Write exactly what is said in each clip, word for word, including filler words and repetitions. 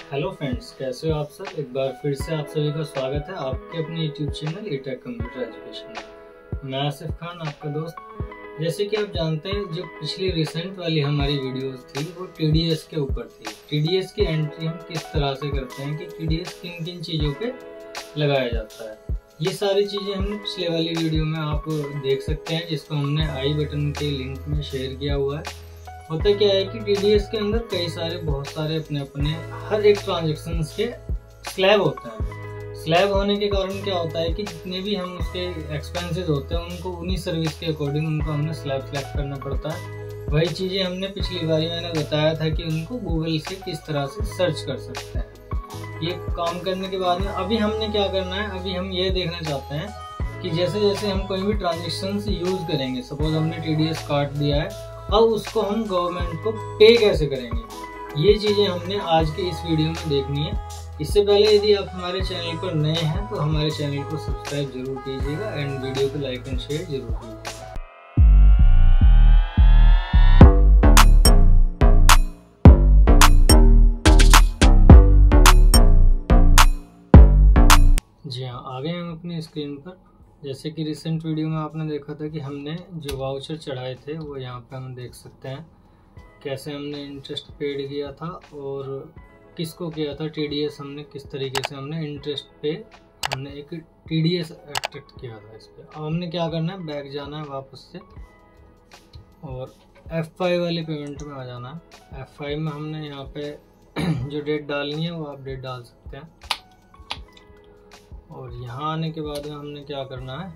Hello friends, कैसे हो आप सब। एक बार फिर से आप सभी का स्वागत है आपके अपने YouTube channel E tech computer education में। मैं आसिफ खान, आपका दोस्त। जैसे कि आप जानते हैं, जो पिछली रिसेंट वाली हमारी वीडियोस थी वो टीडीएस के ऊपर थी। टीडीएस की एंट्री हम किस तरह से करते हैं कि टीडीएस किन किन चीज़ों पे लगाया जाता है, ये सारी चीज़ें हमने पिछले वाली वीडियो में आप देख सकते हैं, जिसको हमने आई बटन के लिंक में शेयर किया हुआ है। होता क्या है कि टीडीएस के अंदर कई सारे बहुत सारे अपने अपने हर एक ट्रांजेक्शन के स्लैब होते हैं। स्लैब होने के कारण क्या होता है कि जितने भी हम उसके एक्सपेंसेस होते हैं उनको उन्हीं सर्विस के अकॉर्डिंग उनको हमने स्लैब सेलेक्ट करना पड़ता है। वही चीज़ें हमने पिछली बारी मैंने बताया था कि उनको गूगल से किस तरह से सर्च कर सकते हैं। ये काम करने के बाद में अभी हमने क्या करना है, अभी हम ये देखना चाहते हैं कि जैसे जैसे हम कोई भी ट्रांजेक्शन यूज़ करेंगे, सपोज हमने टीडीएस काट दिया है, अब उसको हम गवर्नमेंट को पे कैसे करेंगे, ये चीज़ें हमने आज के इस वीडियो में देखनी है। इससे पहले यदि आप हमारे चैनल पर नए हैं तो हमारे चैनल को सब्सक्राइब जरूर कीजिएगा एंड वीडियो को लाइक एंड शेयर जरूर कीजिएगा। जी हाँ, आ गए हम अपनी स्क्रीन पर। जैसे कि रिसेंट वीडियो में आपने देखा था कि हमने जो वाउचर चढ़ाए थे वो यहाँ पे हम देख सकते हैं कैसे हमने इंटरेस्ट पेड किया था और किसको किया था। टीडीएस हमने किस तरीके से हमने इंटरेस्ट पे हमने एक टीडीएस अट्रैक्ट किया था इस पर। अब हमने क्या करना है, बैक जाना है वापस से और एफ फाइव वाली पेमेंट में आ जाना है। एफ फाइव में हमने यहाँ पे जो डेट डालनी है वो आप डेट डाल सकते हैं। और यहाँ आने के बाद में हमने क्या करना है,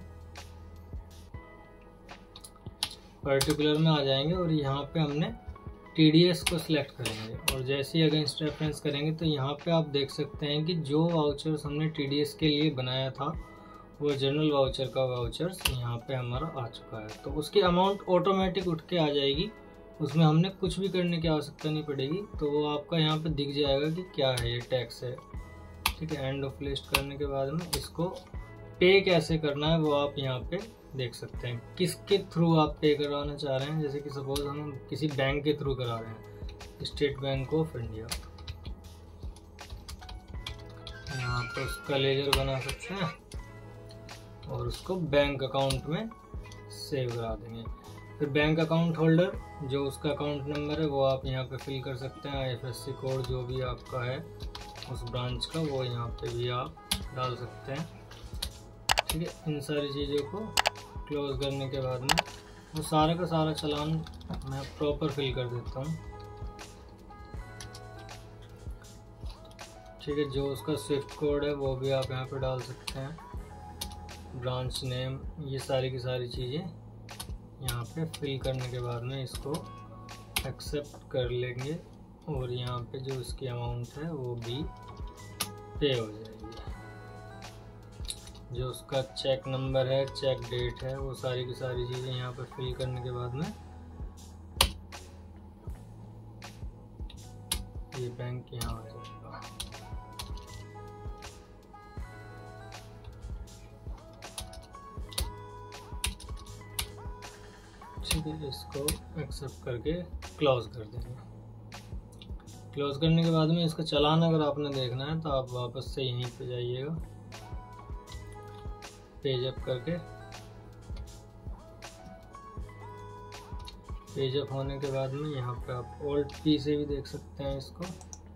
पर्टिकुलर में आ जाएंगे और यहाँ पे हमने टीडीएस को सिलेक्ट करेंगे और जैसे ही अगेंस्ट रेफरेंस करेंगे तो यहाँ पे आप देख सकते हैं कि जो वाउचर्स हमने टीडीएस के लिए बनाया था वो जनरल वाउचर का वाउचर्स यहाँ पे हमारा आ चुका है। तो उसकी अमाउंट ऑटोमेटिक उठ के आ जाएगी, उसमें हमने कुछ भी करने की आवश्यकता नहीं पड़ेगी। तो वो आपका यहाँ पे दिख जाएगा कि क्या है, ये टैक्स है, ठीक है। एंड ऑफ लिस्ट करने के बाद में इसको पे कैसे करना है वो आप यहाँ पे देख सकते हैं, किसके थ्रू आप पे करवाना चाह रहे हैं। जैसे कि सपोज हम किसी बैंक के थ्रू करा रहे हैं, स्टेट बैंक ऑफ इंडिया, यहाँ पे उसका लेजर बना सकते हैं और उसको बैंक अकाउंट में सेव करा देंगे। फिर बैंक अकाउंट होल्डर जो उसका अकाउंट नंबर है वो आप यहाँ पे फिल कर सकते हैं। I F S C code जो भी आपका है उस ब्रांच का वो यहाँ पे भी आप डाल सकते हैं, ठीक है। इन सारी चीज़ों को क्लोज करने के बाद में वो सारा का सारा चालान मैं प्रॉपर फिल कर देता हूँ, ठीक है। जो उसका स्विफ्ट कोड है वो भी आप यहाँ पे डाल सकते हैं, ब्रांच नेम, ये सारी की सारी चीज़ें यहाँ पे फिल करने के बाद में इसको एक्सेप्ट कर लेंगे और यहाँ पे जो इसकी अमाउंट है वो भी पे हो जाएगी। जो उसका चेक नंबर है, चेक डेट है, वो सारी की सारी चीज़ें यहाँ पे फिल करने के बाद में ये बैंक यहाँ आ जाएगा। ठीक है, इसको एक्सेप्ट करके क्लोज कर देंगे। क्लोज करने के बाद में इसका चालान अगर आपने देखना है तो आप वापस से यहीं पे जाइएगा, पेज अप करके। पेज अप होने के बाद में यहाँ पे आप ऑल्ट पी से भी देख सकते हैं इसको,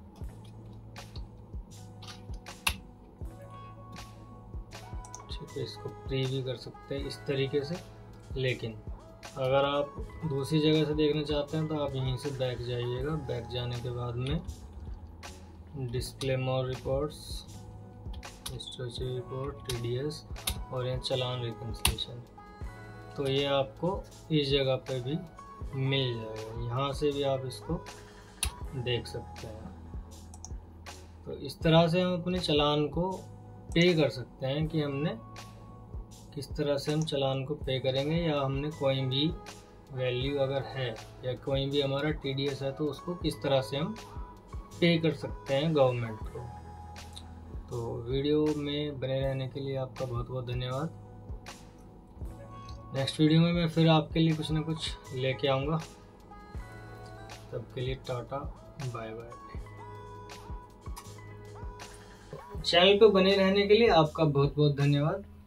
ठीक है। इसको प्री भी कर सकते हैं इस तरीके से, लेकिन अगर आप दूसरी जगह से देखना चाहते हैं तो आप यहीं से बैक जाइएगा। बैक जाने के बाद में display more reports, structure report, TDS और यहाँ चालान रिकन्सिलेशन, तो ये आपको इस जगह पे भी मिल जाएगा। यहाँ से भी आप इसको देख सकते हैं। तो इस तरह से हम अपने चालान को पे कर सकते हैं कि हमने किस तरह से हम चालान को पे करेंगे, या हमने कोई भी वैल्यू अगर है या कोई भी हमारा टीडीएस है तो उसको किस तरह से हम पे कर सकते हैं गवर्नमेंट को। तो वीडियो में बने रहने के लिए आपका बहुत बहुत धन्यवाद। नेक्स्ट वीडियो में मैं फिर आपके लिए कुछ ना कुछ लेके आऊँगा, तब के लिए टाटा बाय बाय। चैनल पर बने रहने के लिए आपका बहुत बहुत धन्यवाद।